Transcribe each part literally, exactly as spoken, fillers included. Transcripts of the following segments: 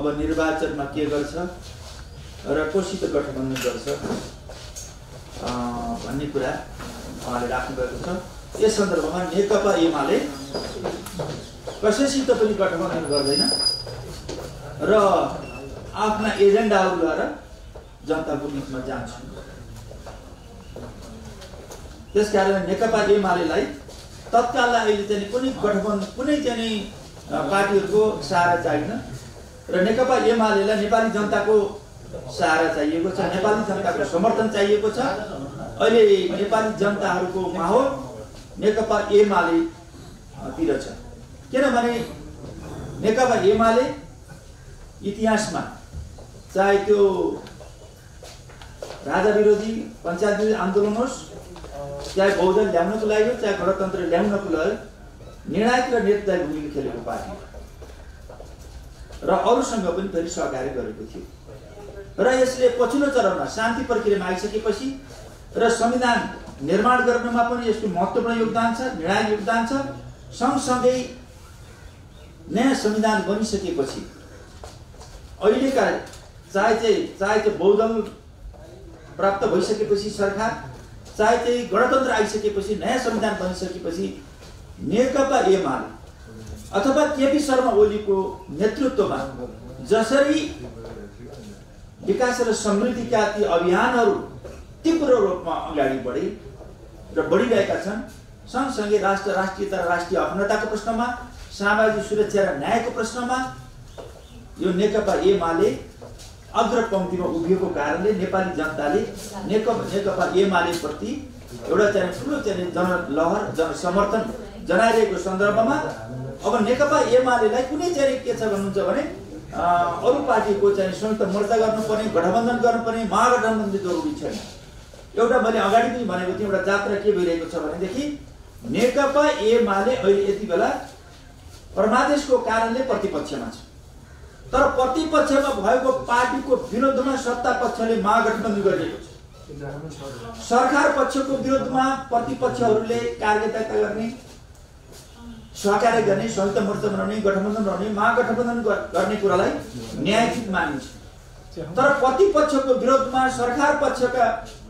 अब निर्वाचनमा के गर्छ र कोसित गठबन्धन गर्छ भन्ने कुरा उहाँले राख्नुभएको छ। यस सन्दर्भमा नेकपा एमाले कसैसित पनि गठबन्धन गर्दैन र आफ्ना एजेन्डाहरू लिएर जनताको बिचमा जान्छ। त्यसकारण नेकपा एमालेलाई तत्काललाई अहिले चाहिँ कुनै गठबन्धन कुनै चाहिँ पार्टीहरूको सहारा चाहिएन र नेकपा एमालेलाई नेपाली जनताको सहारा चाहिएको छ, नेपाली जनताको समर्थन चाहिएको छ। अहिले नेपाली जनताहरूको माहौल नेकपा एमालेतिर छ, किनभने नेकपा एमाले इतिहासमा चाहे त्यो राजा विरोधी पञ्चायत विरोधी आन्दोलन होस्, चाहे बहुदल ल्याउनको लागि हो, चाहे गणतन्त्र ल्याउनको लागि निर्णायक र नेतृत्वदायी भूमिका खेलेको पार्टी र अरूसँग पनि फेरि सहकार्य गरेको थियो। र यसले पछिल्लो चरणमा शान्ति प्रक्रियामा आइसकेपछि र संविधान निर्माण गर्नमा पनि यसको महत्त्वपूर्ण योगदान छ, निर्णायक योगदान छ। सँगसँगै नयाँ संविधान बनिसकेपछि अहिलेका चाहे चाहिँ चाहे चाहिँ बहुदल प्राप्त भइसकेपछि सरकार, चाहे चाहिँ गणतन्त्र आइसकेपछि नयाँ संविधान बनिसकेपछि नेकपा एमाले अथवा केपी शर्मा ओलीको नेतृत्वमा जसरी विकास र समृद्धिका ती अभियानहरू तीव्र रूपमा अगाडि बढे र बढिरहेका छन्, सँगसँगै राष्ट्र राष्ट्रियता र राष्ट्रिय अखण्डताको प्रश्नमा, सामाजिक सुरक्षा र न्यायको प्रश्नमा यो नेकपा एमाले अग्रपङ्क्तिमा उभिएको कारणले नेपाली जनताले नेकपा नेकपा एमाले प्रति एउटा चाहिँ ठुलो चाहिँ जनलहर जनसमर्थन जनाइरहेको सन्दर्भमा अब नेकपा एमालेलाई कुनै चाहिँ के छ भन्नुहुन्छ भने अरू पार्टीको चाहिँ संयुक्त मोर्चा गर्नुपर्ने, गठबन्धन गर्नुपर्ने, महागठबन्धन जरुरी छैन। एउटा मैले अगाडि पनि भनेको थिएँ, एउटा जात्रा के भइरहेको छ भनेदेखि नेकपा एमाले अहिले यति बेला परमादेशको कारणले प्रतिपक्षमा छ, तर प्रतिपक्षमा भएको पार्टीको विरोधमा सत्ता पक्षले महागठबन्धन गरिरहेको छ। सरकार पक्षको विरोधमा प्रतिपक्षहरूले कार्यकर्ता गर्ने, सहकार्य गर्ने, संयुक्त मोर्चा बनाउने, गठबन्धन बनाउने, महागठबन्धन गर्ने कुरालाई न्यायोचित मानिन्छ। तर प्रतिपक्षको विरोधमा सरकार पक्षका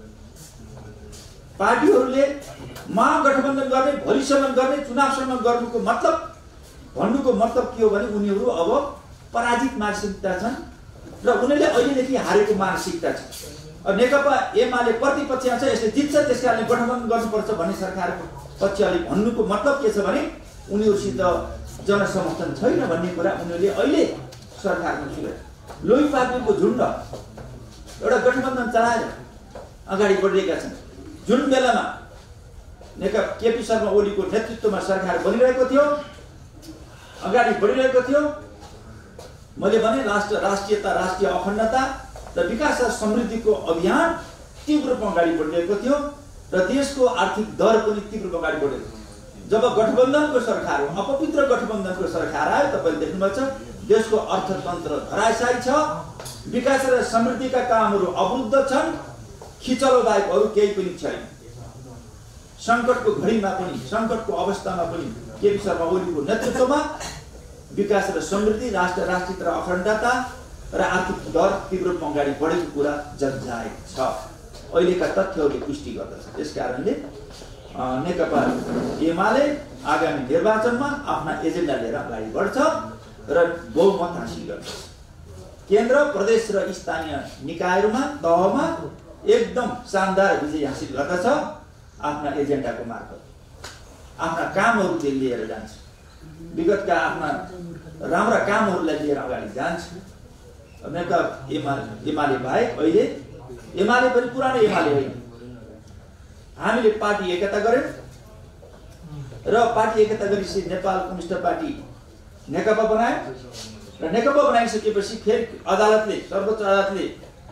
पार्टीहरूले महागठबन्धन गर्ने, भोलिसम्म गर्ने, चुनावसम्म गर्नुको मतलब भन्नुको मतलब के हो भने उनीहरू अब पराजित मानसिकता छन् र उनीहरूले अहिलेदेखि हारेको मानसिकता छ। नेकपा एमाले प्रतिपक्षमा छ, यसले जित्छ, त्यसकारणले गठबन्धन गर्नुपर्छ भन्ने सरकारको पक्षले भन्नुको मतलब के छ भने उनीहरूसित जनसमर्थन छैन भन्ने कुरा उनीहरूले अहिले सरकारमा छुटे लोही पार्टीको झुन्ड एउटा गठबन्धन चलाएर अगाडि बढिरहेका छन्। जुन बेलामा नेकपा केपी शर्मा ओलीको नेतृत्वमा सरकार बनिरहेको थियो, अगाडि बढिरहेको थियो, मैले भने राष्ट्र राष्ट्रियता राष्ट्रिय अखण्डता र विकास र समृद्धिको अभियान तीव्र रूपमा अगाडि बढिरहेको थियो र देशको आर्थिक दर पनि तीव्र रूपमा अगाडि बढेको थियो। जब गठबन्धनको सरकार हो, अपवित्र गठबन्धनको सरकार आयो, तपाईँले देख्नुभएको छ देशको अर्थतन्त्र धराशायी छ, विकास र समृद्धिका कामहरू अवरुद्ध छन्, खिचलो बाहेक अरू केही पनि छैन। सङ्कटको घडीमा पनि, सङ्कटको अवस्थामा पनि केपी शर्मा ओलीको नेतृत्वमा विकास र समृद्धि, राष्ट्र राष्ट्रियता र अखण्डता र आर्थिक दर तीव्र रूपमा अगाडि बढेको कुरा जगजाहेर छ, अहिलेका तथ्यहरूले पुष्टि गर्दछ। त्यसकारणले नेकपा एमाले आगामी निर्वाचनमा आफ्ना एजेन्डा लिएर अगाडि बढ्छ र बहुमत हासिल गर्छ। केन्द्र, प्रदेश र स्थानीय निकायहरूमा तहमा एकदम शानदार विजय हासिल गर्दछ। आफ्ना एजेन्डाको मार्फत आफ्ना कामहरू लिएर जान्छ, विगतका आफ्ना राम्रा कामहरूलाई लिएर अगाडि जान्छ। नेकपा एमाले एमाले बाहेक अहिले एमाले पनि पुरानो एमाले होइन। हामीले पार्टी एकता गर्यौँ र पार्टी एकता गरेपछि नेपाल कम्युनिस्ट पार्टी नेकपा बनायो र नेकपा बनाइसकेपछि फेरि अदालतले, सर्वोच्च अदालतले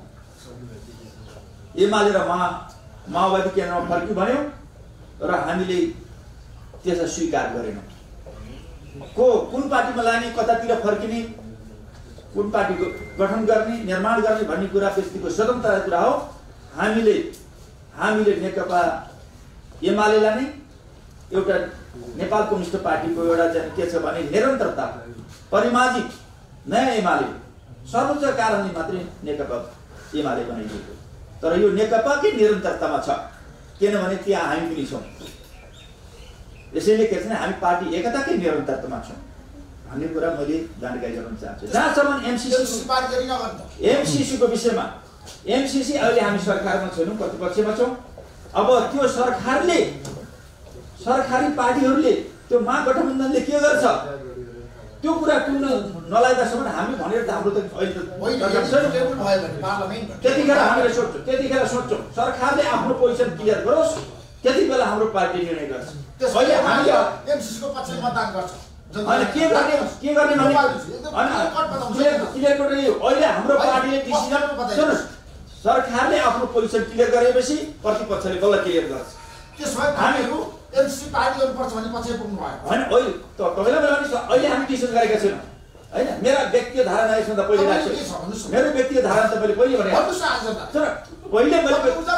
एमाले र महा माओवादी केन्द्रमा फर्क्यौँ भन्यो र हामीले त्यसलाई स्वीकार गरेनौँ। को कुन पार्टीमा लाने, कतातिर फर्किने, कुन पार्टीको गठन गर्ने, निर्माण गर्ने भन्ने कुरा व्यक्तिको स्वतन्त्रताको कुरा हो। हामीले हामीले नेकपा एमालेलाई नै एउटा नेपाल कम्युनिस्ट पार्टीको एउटा चाहिँ के छ भने निरन्तरता, परिमार्जित नयाँ एमाले सर्वोच्च कारणले मात्रै नेकपा एमाले बनाइएको। तर यो नेकपाकै निरन्तरतामा छ, किनभने त्यहाँ हामी पनि छौँ। यसैले के छ हामी पार्टी एकताकै निरन्तरतामा छौँ भन्ने कुरा मैले जानकारी गराउन चाहन्छु। जहाँसम्म एमसीसी एमसीसीको विषयमा, एमसीसी अहिले हामी सरकारमा छैनौँ, प्रतिपक्षमा छौँ। अब त्यो सरकारले सरकारी पार्टीहरूले त्यो महागठबन्धनले के गर्छ त्यो कुरा टुल्न नलाग्दासम्म हामी भनेर त हाम्रो त अहिले त्यतिखेर हामीले सोध्छौँ त्यतिखेर सोध्छौँ सरकारले आफ्नो पोजिसन क्लियर गरोस्, त्यति बेला हाम्रो पार्टी निर्णय गर्छ। अहिले हामीले एमसीसीको पक्षमा मतदान गर्छ। अनि के गर्ने के गर्ने भने क्लियर गर्ने अहिले हाम्रो पार्टीले डिसिजन सुन्नुहोस्, सरकारले आफ्नो पोजिसन क्लियर गरेपछि प्रतिपक्षले बल्ल क्लियर गर्छ। त्यसमा हामीहरू एमसीसी पार्टी गर्नुपर्छ भन्ने पछि पुग्नु भयो होइन। अहिले तपाईँलाई मैले भने अहिले हामी डिसिजन गरेका छैनौँ होइन। मेरा व्यक्तिगत धारणा यसभन्दा पहिले राख्छु, मेरो व्यक्तिगत धारणा तपाईँले पहिले भने तर पहिले मैले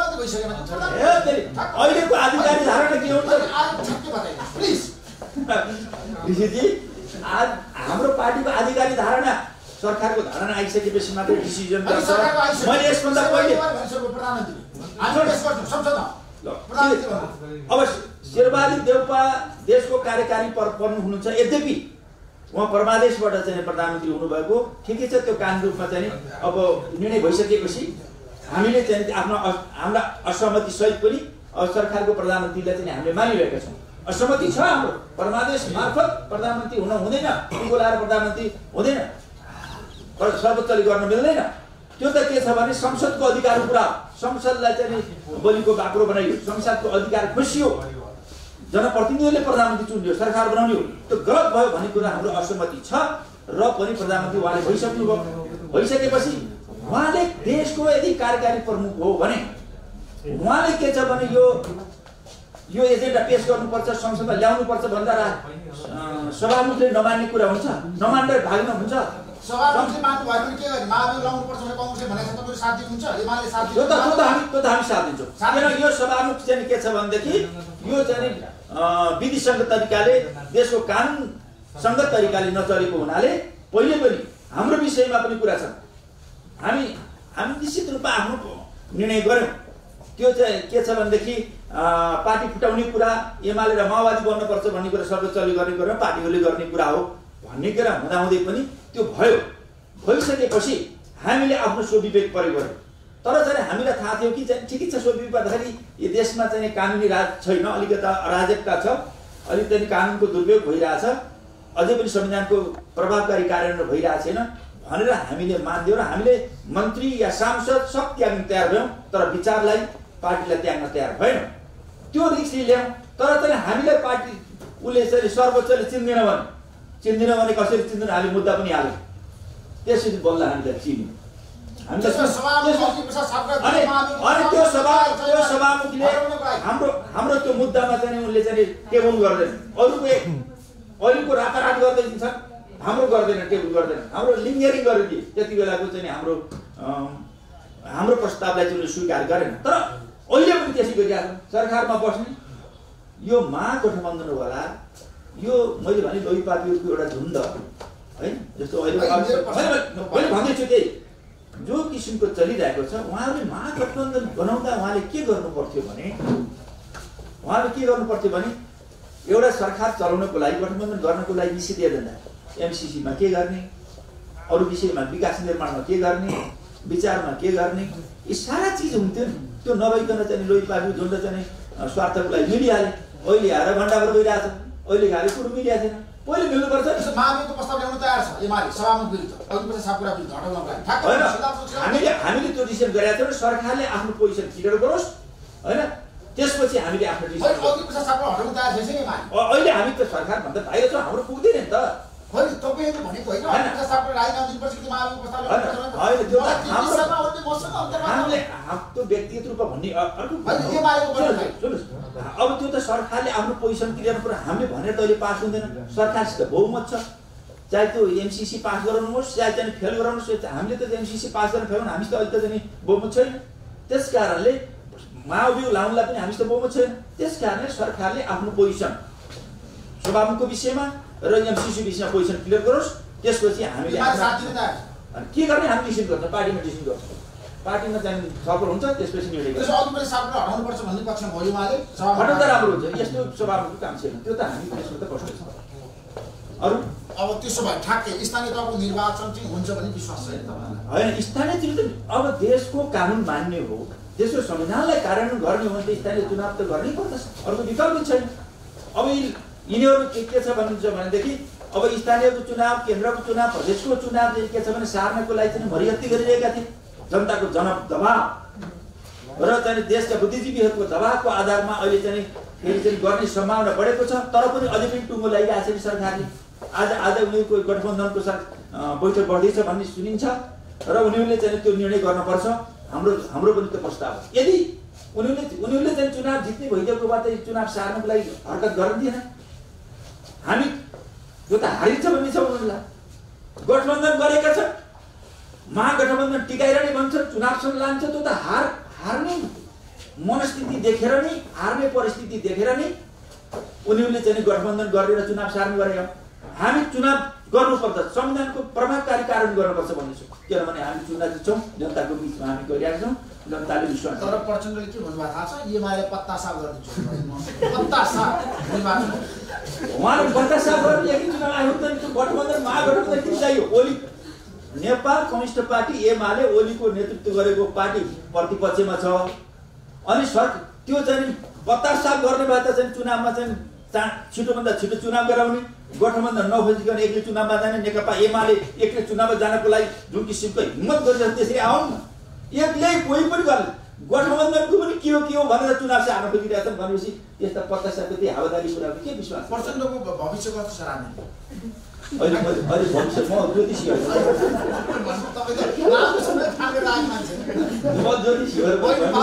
अहिलेको आधिकारिक धारणा के हुन्छ ऋषिजी, आज हाम्रो पार्टीको आधिकारिक धारणा सरकारको धारणा आइसकेपछि मात्रै डिसिजन गर्छ। मैले यसभन्दा पहिले अब शेरबहादुर देउपा देशको कार्यकारी पर्नु हुनुहुन्छ, यद्यपि उहाँ परमादेशबाट चाहिँ प्रधानमन्त्री हुनुभएको ठिकै छ। त्यो कानुन रूपमा चाहिँ अब निर्णय भइसकेपछि हामीले चाहिँ आफ्नो हाम्रा असहमति सहित पनि सरकारको प्रधानमन्त्रीलाई चाहिँ हामीले मानिरहेका छौँ। असहमति छ हाम्रो, परमादेश मार्फत प्रधानमन्त्री हुन हुँदैन, टिको लाएर प्रधानमन्त्री हुँदैन, सर्वोच्चले गर्न मिल्दैन। त्यो त के छ भने संसदको अधिकार कुरा, संसदलाई चाहिँ बलिको बाक्रो बनाइयो, संसदको अधिकार खोसियो, जनप्रतिनिधिहरूले प्रधानमन्त्री चुन्यो, सरकार बनाउने हो। त्यो गलत भयो भन्ने कुरा हाम्रो असहमति छ र पनि प्रधानमन्त्री उहाँले भइसक्नुभयो। भइसकेपछि उहाँले देशको यदि कार्यकारी प्रमुख हो भने उहाँले के छ भने यो यो एजेन्डा पेश गर्नुपर्छ, संसदमा ल्याउनुपर्छ भन्दा सभामुखले नमान्ने कुरा हुन्छ, नमानेर भाग्न हुन्छ। सभामुखले मान्नु भयो भने के गर्ने, महाभियोग ल्याउनुपर्छ भने कांग्रेसले भनेको छ, तपाईहरु साथ दिनुहुन्छ, एमाले साथ दिन्छ। त्यो त त्यो त हामी त्यो त हामी साथ दिन्छौँ। किन यो सभामुख चाहिँ के छ भनेदेखि यो चाहिँ विधिसङ्गत तरिकाले देशको कानुन सङ्गत तरिकाले नचलेको हुनाले पहिले पनि हाम्रो विषयमा पनि कुरा छ। हामी हामी निश्चित रूपमा आफ्नो निर्णय गर्यौँ। त्यो चाहिँ के छ भनेदेखि पार्टी फुटाउने कुरा, एमाले र माओवादी बन्नुपर्छ भन्ने कुरा सर्वोच्चले गर्ने कुरा, पार्टीहरूले गर्ने कुरा हो भन्ने कुरा हुँदाहुँदै पनि त्यो भयो। भइसकेपछि हामीले आफ्नो स्वविवेक प्रयोग गर्यौँ। तर चाहिँ हामीलाई थाहा थियो कि चाहिँ ठिकै छ, स्वविवेक गर्दाखेरि यो देशमा चाहिँ कानुनी राज छैन, अलिकता अराजकता छ, अलिक चाहिँ कानुनको दुरुपयोग भइरहेछ, अझै पनि संविधानको प्रभावकारी कार्यान्वयन भइरहेको छैन भनेर हामीले मान्यौँ र हामीले मन्त्री या सांसद सब त्याग्न तयार भयौँ। तर विचारलाई, पार्टीलाई त्याग्न तयार भएनौँ। त्यो रिक्स ल्यायौँ। तर चाहिँ हामीलाई पार्टी उसले चाहिँ सर्वोच्चले चिन्दैन भने चिन्दैन भने कसरी चिन्दैन, हामीले मुद्दा पनि हाल्यौँ। त्यसरी बल्ल हामीलाई चिन्यौँ। अनि त्यो सभा त्यो सभामुखले हाम्रो हाम्रो त्यो मुद्दामा चाहिँ उनले चाहिँ टेबल गर्दैन, अरूको अरूको रातारात गर्दै दिन्छन्, हाम्रो गर्दैन, टेबल गर्दैन, हाम्रो लिङ्गरिङ गरिदिए। त्यति बेलाको चाहिँ हाम्रो हाम्रो प्रस्तावलाई चाहिँ उनले स्वीकार गरेन। तर अहिले पनि त्यसै गरिरहेको सरकारमा बस्ने यो महागठबन्धन होला, यो मैले भने लोही पार्टीहरूको एउटा झुन्ड होइन। जस्तो अहिले मैले भन्दैछु त्यही जो किसिमको चलिरहेको छ, उहाँहरूले महागठबन्धन बनाउँदा उहाँले के गर्नु पर्थ्यो भने उहाँले के गर्नु पर्थ्यो भने एउटा सरकार चलाउनको लागि, गठबन्धन गर्नको लागि निश्चित एजेन्डा, एमसीसीमा के गर्ने, अरू विषयमा विकास निर्माणमा के गर्ने, विचारमा के गर्ने, यी सारा चिज हुन्थ्यो नि। त्यो नभइकन चाहिँ लोही पार्टी झुन्ड चाहिँ स्वार्थको लागि मिलिहाले। अहिले आएर भण्डाभर गइरहेछ, अहिले खाले कुरो मिलिरहेको छैन। पहिले मिल्नुपर्छ। महाभियोगको प्रस्ताव ल्याउन तयार छ एमाले सभामुख विरुद्ध, अघिपछि सापुरा विरुद्ध हटाउनको लागि। हामीले हामीले त्यो डिसिसन गरेका थियौँ। सरकारले आफ्नो पोजिसन क्लियर गरोस् होइन, त्यसपछि हामीले आफ्नो डिसिसन अघिपछि सापुरा हटाउन तयार छैन एमाले। अहिले हामी त सरकारभन्दा बाहिर छौँ, हाम्रो पुग्दैन नि त। होइन तपाईँले भनेको होइन, अघिपछि सापुरा राजीनामा दिनुपर्छ कि महाभियोगको प्रस्ताव ल्याउनुपर्छ होइन। त्यो हामीले त्यो व्यक्तिगत रूपमा भन्ने अर्को सुन्नुहोस्, अब त्यो त सरकारले आफ्नो पोजिसन क्लियर गर्नु, हामीले भनेर त अहिले पास हुँदैन। सरकारसित बहुमत छ, चाहे त्यो एमसीसी पास गराउनुहोस् चाहे चाहिँ फेल गराउनुहोस्। हामीले त एमसीसी पास गर्न फेल हामीसित अहिले त चाहिँ बहुमत छैन। त्यस कारणले महाभियोग लाउनलाई पनि हामीसित बहुमत छैन। त्यस कारणले सरकारले आफ्नो पोजिसन सभामुखको विषयमा र एमसीसी विषयमा पोजिसन क्लियर गरोस्, त्यसपछि हामीले अनि के गर्ने हामी डिसिसन गर्छ, पार्टीमा डिसिसन गर्छ, पार्टीमा चाहिँ छलफल हुन्छ, त्यसपछि निर्णय गर्छ। त्यसो अघि पनि साबुन हटाउनुपर्छ भन्ने पक्षमा भयो उहाँले। हटाउँदा राम्रो हुन्छ, यस्तो सभामुखको काम छैन, त्यो त हामी त्यसमा त कष्ट छ। अरू अब त्यसो भए ठ्याक्कै स्थानीय तहको निर्वाचन चाहिँ हुन्छ भन्ने विश्वास छैन तपाईँलाई? होइन, स्थानीय चाहिँ अब देशको कानुन मान्ने हो, देशको संविधानलाई कार्यान्वयन गर्ने हो भने त स्थानीय चुनाव त गर्नै पर्दछ, अर्को विकल्प छैन। अब यिनीहरू के के छ भन्नुहुन्छ भनेदेखि अब स्थानीयको चुनाव, केन्द्रको चुनाव, प्रदेशको चुनाव चाहिँ के छ भने सार्नको लागि चाहिँ मरियत्ती गरिरहेका थिए। जनताको जन दबाव र चाहिँ देशका बुद्धिजीवीहरूको दबावको आधारमा अहिले चाहिँ फेरि चाहिँ गर्ने सम्भावना बढेको छ। तर पनि अझै पनि टुङ्गो लगाइरहेको छ सरकारले। आज आज उनीहरूको गठबन्धनको सर बैठक बढ्दैछ भन्ने सुनिन्छ र उनीहरूले चाहिँ त्यो निर्णय गर्नुपर्छ। हाम्रो हाम्रो पनि त्यो प्रस्ताव हो। यदि उनीहरूले उनीहरूले चाहिँ चुनाव जित्ने भइदिएको भए त चुनाव सार्नको लागि हरकत गर्दिएन। हामी यो त हारिन्छ भन्ने छ उनीहरूलाई। गठबन्धन गरेका छन्, महागठबन्धन टिकाइरहने भन्छ, चुनावसम्म लान्छ, त्यो त हार हार्ने मनस्थिति देखेर नै, हार्ने परिस्थिति देखेर नै उनीहरूले चाहिँ गठबन्धन गरेर चुनाव सार्नु गरेका। हामी चुनाव गर्नुपर्छ, संविधानको प्रभावकारी कार्यान्वयन गर्नुपर्छ भन्ने छु। किनभने हामी चुनाव जित्छौँ, जनताको बिचमा हामी गरिरहेका छौँ, जनताले विश्वास। तर प्रचण्डले के भन्नुभएको थाहा छ? एमाले पत्ता साफ गरिदिन्छु, पत्ता साफ निर्वाचन। उहाँले पत्ता साफ गरेर यही चुनाव आयोग त गठबन्धन महागठबन्धन किन चाहियो? ओली नेपाल कम्युनिस्ट पार्टी एमाले ओलीको नेतृत्व गरेको पार्टी प्रतिपक्षमा छ। अनि सर त्यो चाहिँ पत्ता साफ गर्ने भए त चाहिँ चुनावमा चाहिँ चा छिटोभन्दा छिटो चुनाव गराउने, गठबन्धन नखोजिकन एक्लै चुनावमा जाने, नेकपा एमाले एक्लै चुनावमा जानको लागि जुन किसिमको हिम्मत गरेर त्यसरी आउनु न, एक्लै कोही पनि गर्ने गठबन्धनको पनि के हो के हो भनेर चुनाव चाहिँ हार्न खोजिरहेको छन् भनेपछि यस्ता पत्ता साफको त्यही हावादारी कुराको के विश्वास? प्रचण्डको भविष्य कस्तो छ राजनीति? अहिले अहिले भविष्य म ज्योतिषी हो, म ज्योतिषी हो।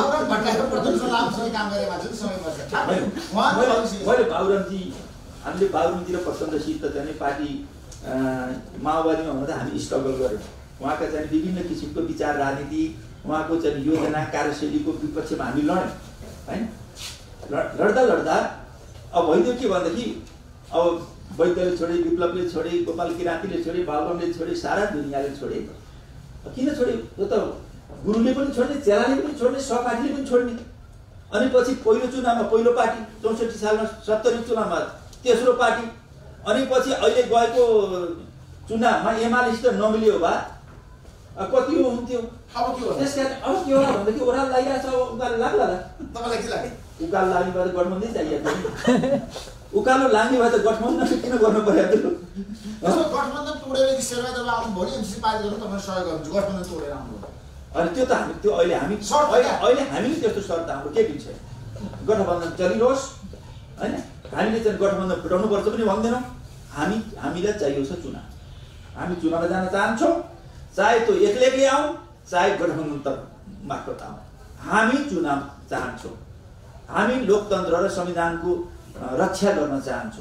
मैले बाबुरामजी हामीले बाबुरामजी र प्रचण्डसित चाहिँ पार्टी माओवादीमा हुँदा हामी स्ट्रगल गऱ्यौँ। उहाँका चाहिँ विभिन्न किसिमको विचार, राजनीति, उहाँको चाहिँ योजना, कार्यशैलीको विपक्षमा हामी लड्यौँ होइन। लड्दा लड्दा अब भइदियो के भनेदेखि अब वैद्यले छोडे, विप्लवले छोडे, गोपाल किराँतीले छोडे, बाबुरामले छोडे, सारा दुनियाँले छोडे। किन छोडे? यो त गुरुले पनि छोड्ने, चेलाले पनि छोड्ने, सहपाठीले पनि छोड्ने। अनि पछि पहिलो चुनावमा पहिलो पार्टी, चौसठी सालमा सत्तरी चुनावमा तेस्रो पार्टी, अनि पछि अहिले गएको चुनावमा एमालेसित नमिल्यो भए कति हुन्थ्यो? अब के हो? त्यस कारण अब के होला भन्दाखेरि ओह्रालो लागिरहेको छ, उकालो लाग्ला होला। तपाईँलाई के लाग्यो? उकालो लाग्ने भए त गठबन्धन चाहिएको थियो। उकालो लाग्ने भए त गठबन्धन किन गर्नु पर्यो? गठबन्धन तोडेर कि सेवा जब आउनु भोलि एमसिसी पार्टी गर्नु तपाईँले सहयोग गर्नुहुन्छ, गठबन्धन तोडेर आउनु। अनि त्यो त हामी त्यो अहिले हामी अहिले अहिले हामीले त्यस्तो शर्त हाम्रो केही पनि छैन। गठबन्धन चलिरहोस् होइन, हामीले चाहिँ गठबन्धन फुटाउनुपर्छ पनि भन्दैनौँ। हामी हामीलाई चाहियो छ चुनाव। हामी चुनावमा जान चाहन्छौँ, चाहे त्यो एक्लै एक्लै आउँ, चाहे गठबन्धन त मार्फत आउँ, हामी चुनाव चाहन्छौँ। हामी लोकतन्त्र र संविधानको रक्षा गर्न चाहन्छौँ।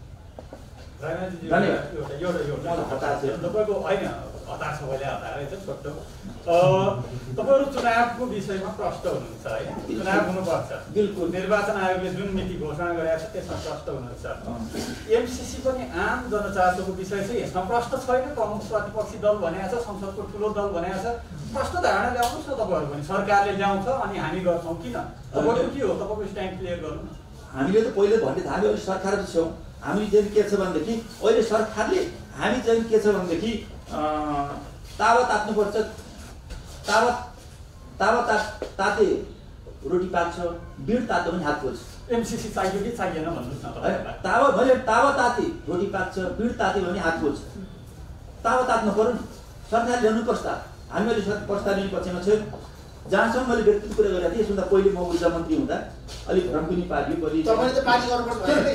तपाईँको होइन हतार छ भने हतार है छोटो तपाईँहरू चुनावको विषयमा प्रष्ट हुनुहुन्छ है, चुनाव हुनुपर्छ। बिल्कुल। निर्वाचन आयोगले जुन मिति घोषणा गरेको छ त्यसमा प्रष्ट हुनुहुन्छ। एमसिसी पनि आम जनचासोको विषय चाहिँ यसमा प्रष्ट छैन। प्रमुख प्रतिपक्षी दल भनेको छ, संसदको ठुलो दल भनेको छ। प्रष्ट धारणा ल्याउनुहोस् न तपाईँहरू पनि। सरकारले ल्याउँछ अनि हामी गर्छौँ किन? तपाईँको के हो? तपाईँको स्ट्यान्ड क्लियर गर्नु न। हामीले त पहिले भन्ने थाल्यो, अहिले सरकार छौँ। हामी चाहिँ के छ भनेदेखि अहिले सरकारले हामी चाहिँ के छ भनेदेखि तावा तात्नुपर्छ, तावा तावा ता ताते रोटी पाक्छ, बिँड तातो पनि हात पोल्छ। एमसिसी चाहियो कि चाहिएन भन्नुहोस् न तपाईँलाई। तावा मैले तावा ताते रोटी पाक्छ, बिँड तात्यो भने हात पोल्छ। तावा तात्नु पर्यो नि, सरकारले ल्याउनु प्रस्ताव। हामीले प्रस्ताव लिने पक्षमा छैन। जहाँसम्म मैले व्यक्तिगत कुरा गरेको थिएँ, यसभन्दा पहिले म ऊर्जा मन्त्री हुँदा अलिक भ्रम पनि पार्यो। तपाईँले त पार्टी गर्नुपर्छ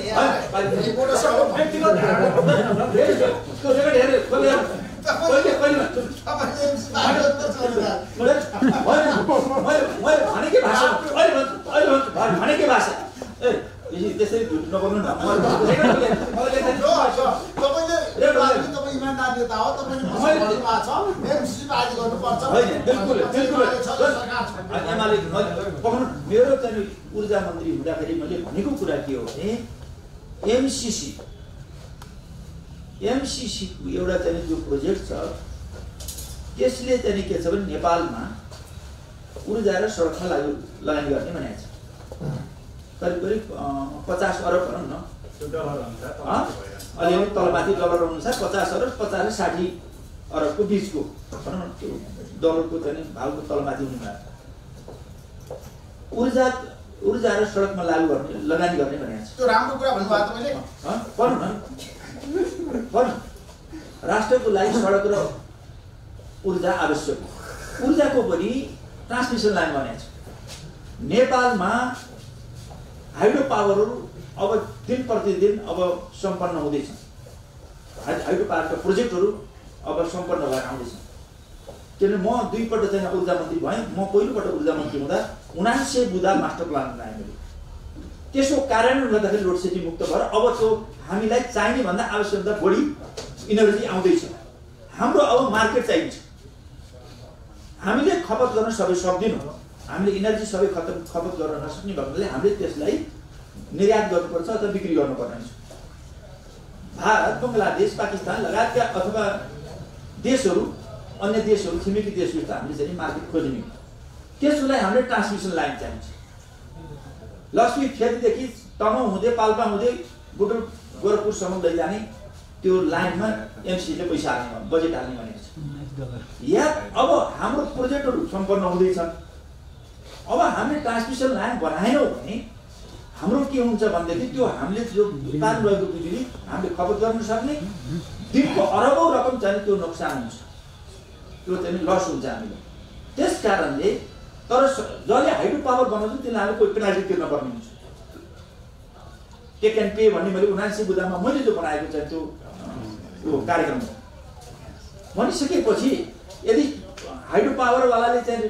भनेकै भाषा भनेकै भाषा ए त्यसरी झुट नबोल्नु न। इमान्दार नेता हो, तपाईँले मेरो चाहिँ ऊर्जा मन्त्री हुँदाखेरि मैले भनेको कुरा के हो भने एमसिसी एमसिसी एउटा चाहिँ जो प्रोजेक्ट छ त्यसले चाहिँ के छ भने नेपालमा ऊर्जा र सडकमा लागु लगानी गर्ने भनेको छ। करिब करिब पचास अरब भनौँ न, अलिअलि तलमाथि डलर अनुसार पचास अरब पचास र साठी अरबको बिचको भनौँ न, त्यो डलरको चाहिँ भावको तलमाथि हुने भयो। ऊर्जा ऊर्जा र सडकमा लागु गर्ने लगानी गर्ने भनेको छ। त्यो राम्रो कुरा भन्नुभएको तपाईँले। पढ्नु न, पढ्नु। राष्ट्रको लागि सडक र ऊर्जा आवश्यक। ऊर्जाको पनि ट्रान्समिसन लाइन भनेको छ। नेपालमा हाइड्रो पावरहरू अब दिन प्रतिदिन अब सम्पन्न हुँदैछन्। हाइड्रो पावरका प्रोजेक्टहरू अब सम्पन्न भएर आउँदैछन्। किनभने म दुईपल्ट चाहिँ ऊर्जा मन्त्री भएँ। म पहिलोपल्ट ऊर्जा मन्त्री हुँदा उनासी सय बुदा मास्टर प्लान बनाएँ मैले। त्यसको कार्यान्वयन गर्दाखेरि लोड सेडिङ मुक्त भएर अब त्यो हामीलाई चाहिने भन्दा आवश्यकभन्दा बढी इनर्जी आउँदैछ। हाम्रो अब मार्केट चाहिन्छ। हामीले खपत गर्न सबै सक्दैनौँ। हामीले इनर्जी सबै खतम खपत गर्न नसक्ने भएकोले हामीले त्यसलाई निर्यात गर्नुपर्छ अथवा बिक्री गर्नुपर्ने हुन्छ। भारत, बङ्गलादेश, पाकिस्तान लगायतका अथवा देशहरू, अन्य देशहरू, छिमेकी देशहरू त हामीले चाहिँ मार्केट खोज्ने। त्यसको लागि हामीले ट्रान्समिसन लाइन चाहिन्छ। लक्ष्मी खेतीदेखि तनहुँ हुँदै पाल्पा हुँदै बुटुल गोरखपुरसम्म लैजाने त्यो लाइनमा एमसीले पैसा हाल्ने, बजेट हाल्ने भनेको छ। या अब हाम्रो प्रोजेक्टहरू सम्पन्न हुँदैछन्। अब हामीले ट्रान्समिसन लाइन बनाएनौँ भने हाम्रो के हुन्छ भनेदेखि त्यो हामीले जो उत्पादन भएको बिजुली हामीले खपत गर्न सक्ने दिनको अरबौँ रकम चाहिँ त्यो नोक्सान हुन्छ, त्यो चाहिँ लस हुन्छ हामीले। त्यस कारणले तर जसले हाइड्रो पावर बनाउँछ तिनीहरूले कोही पेनाल्टी तिर्न पर्ने हुन्छ। टेक एन्ड पे भन्ने मैले उनासी बुदामा मैले जो बनाएको चाहिँ त्यो त्यो कार्यक्रम भनिसकेपछि यदि हाइड्रो पावरवालाले चाहिँ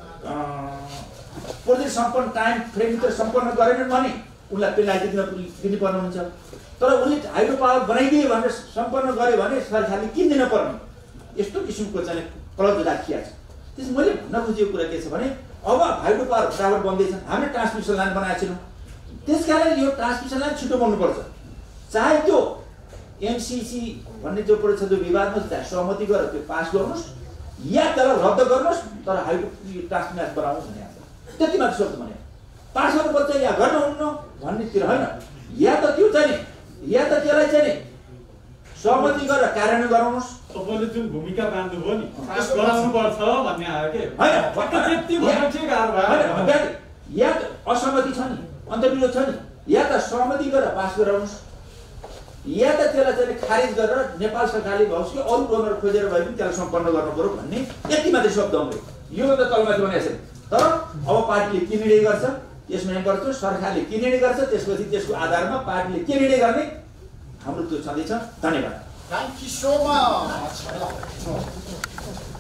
प्रोजेक्ट सम्पन्न टाइम फ्रेमभित्र सम्पन्न गरेनन् भने उनलाई पेनाल्टी दिन दिनुपर्ने हुन्छ। तर उसले हाइड्रो पावर बनाइदिए भनेर सम्पन्न गर्यो भने सरकारले किन दिन पर्ने, यस्तो किसिमको चाहिँ क्लज राखिया छ। त्यस मैले भन्न खोजेको कुरा के छ भने अब हाइड्रो पावर फटाफट बन्दैछन्, हामीले ट्रान्समिसन लाइन बनाएको छैनौँ। त्यस कारण यो ट्रान्समिसन लाइन छिटो बन्नुपर्छ। चाहे त्यो एमसिसी भन्ने जो परेछ त्यो विवादमा चाहे सहमति गरेर त्यो पास गर्नुहोस् या त्यसलाई रद्द गर्नुहोस्, तर हाइड्रो ट्रान्समिसन बनाउनुहोस् भने त्यति मात्र शब्द भने पास गर्नुपर्छ या गर्नुहुन्न भन्नेतिर होइन। या त त्यो चाहिँ या त त्यसलाई चाहिँ सहमति गरेर कार्यान्वयन गराउनुहोस्। तपाईँले जुन भूमिका बाँध्नुभयो नि पास गराउनुपर्छ भन्ने आयो के होइन, त्यति भन्न चाहिँ गाह्रो भयो। या त असहमति छ नि, अन्तर्विरोध छ नि, या त सहमति गरेर पास गराउनुहोस् या त त्यसलाई चाहिँ खारिज गरेर नेपाल सरकारले भओस् कि अरू डोनर खोजेर भए पनि त्यसलाई सम्पन्न गर्नु पर्यो भन्ने यति मात्रै शब्द आउँदै। योभन्दा तलमाथि भनेको छैन। तर अब पार्टीले के निर्णय गर्छ त्यसमा पर्छ, सरकारले के निर्णय गर्छ त्यसपछि त्यसको आधारमा पार्टीले के निर्णय गर्ने हाम्रो त्यो छँदैछ। धन्यवाद। Thank you so much.